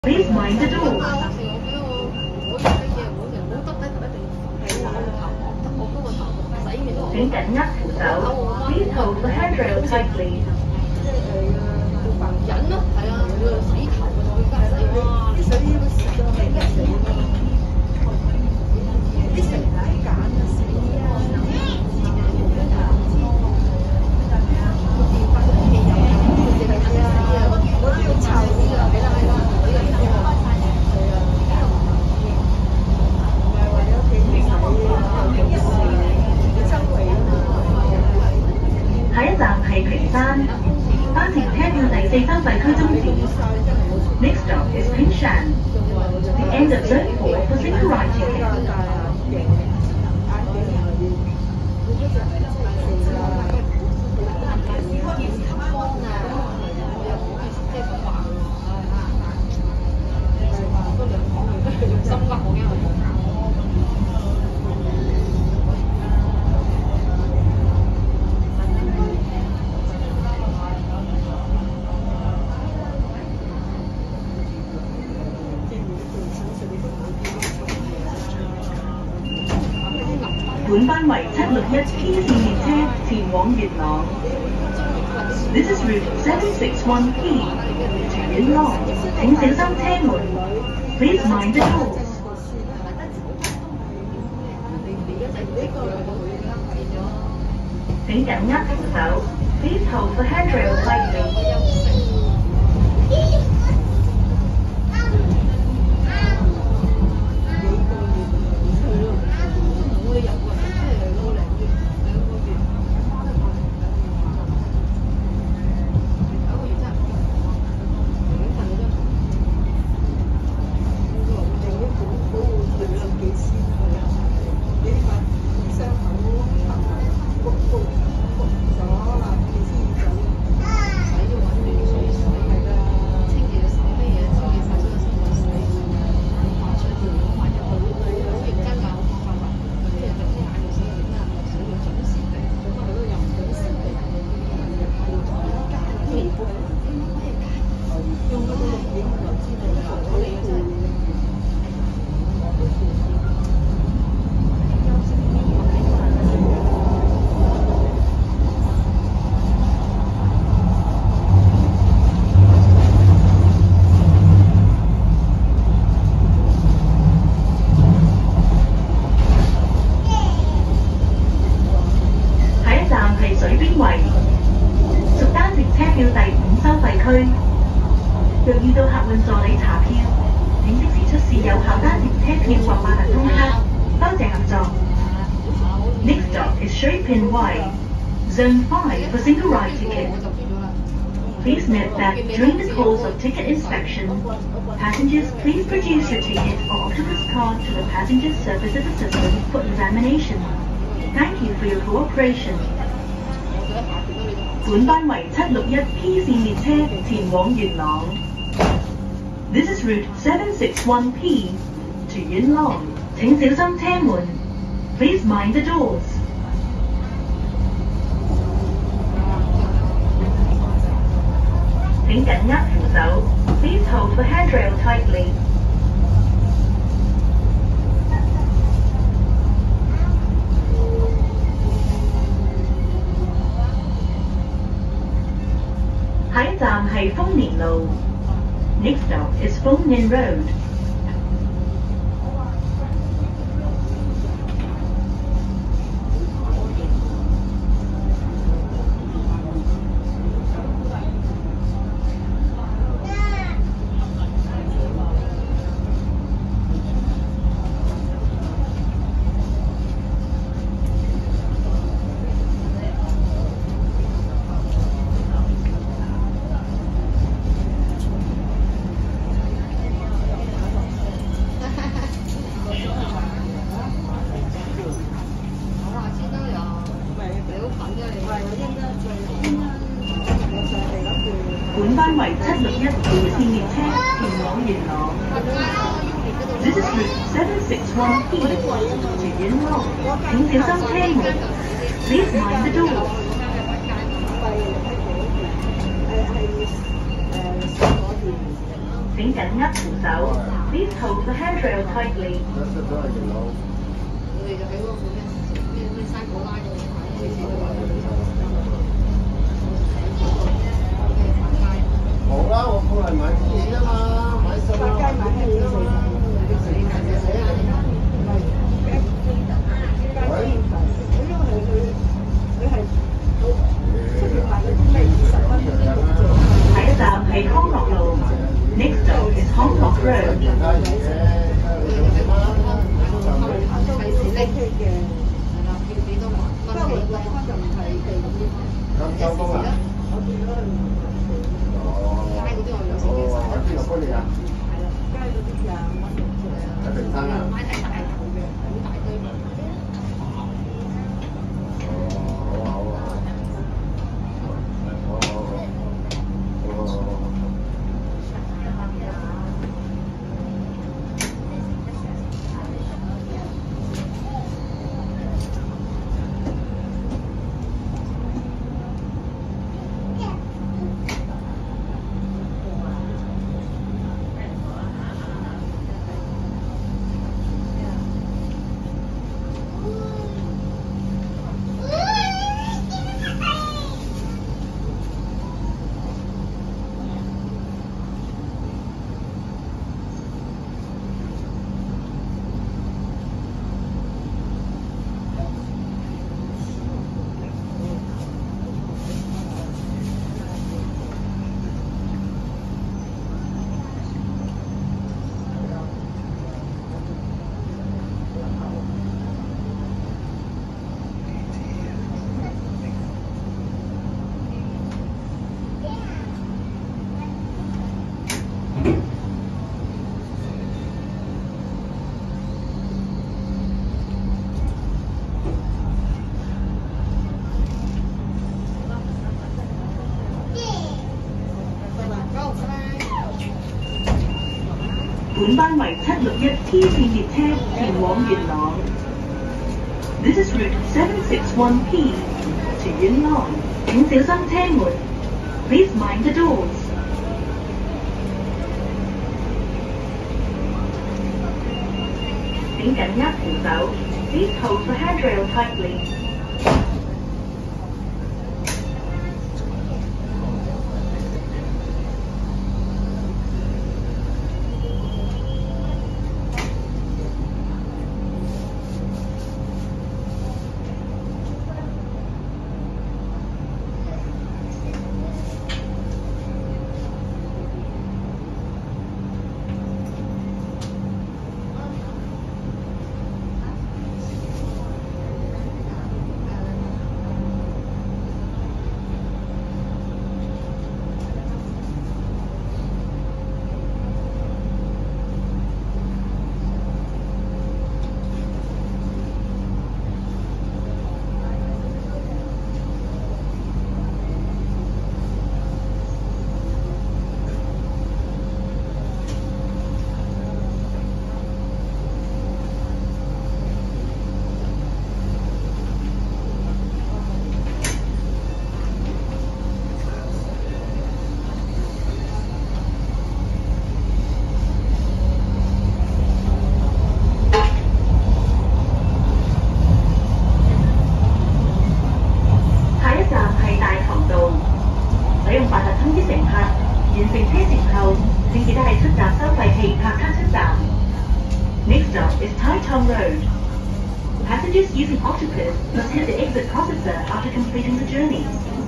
Please mind the door。請緊握扶手。Please hold the handrail tightly。 忍咯，係啊，洗頭啊，洗哇，啲水呢個時都係一死咯，啲成奶揀啊死啊！我都要臭啲啊！係啦係啦，我又係啊，唔係話你屋企洗周圍啊嘛。 下一站係屏山，巴士車票第4收費區終點。Next stop is Pingshan. The end of Zone 4 for single ride ticket. 本班為761P 線列車前往元朗。This is route 761P to Yuen Long。請小心車門。Please mind the doors。請緊握扶手。Please hold the handrail tightly。若遇到客運助理查票，請即時出示有效單程車票或八達通卡。多謝合作。Next stop is Shui Pin Y, Zone 5 for single ride ticket. Please note that during the course of ticket inspection, passengers please produce your ticket or Octopus card to the Passenger Services Assistant for examination. Thank you for your cooperation. 本班為761P 線列車前往元朗。This is route 761P to Yuen Long。請小心車門。Please mind the doors。請緊握扶手。Please hold the handrail tightly。下一站係豐年路。Next stop is Phong Ninh Road。本班為761P 線列車前往元朗。This is route 761P to Yuen Long。請小心車門。Please mind the doors。 請緊握扶手。Please hold the handrail tightly。 我哋就喺嗰個咩山果拉嗰度好啦，我過嚟買啲嘢啊嘛，買餸啊，買啲嘢啊嘛。 下一站係康樂路 ，Next stop is Hong Kong Road。本班為761T 線列車前往元朗。This is route 761P to Yuen Long。請小心車門。Please mind the doors。請緊握扶手。Please hold the handrail tightly。Next stop is Tai Tong Road. Passengers using Octopus must hit the exit processor after completing the journey.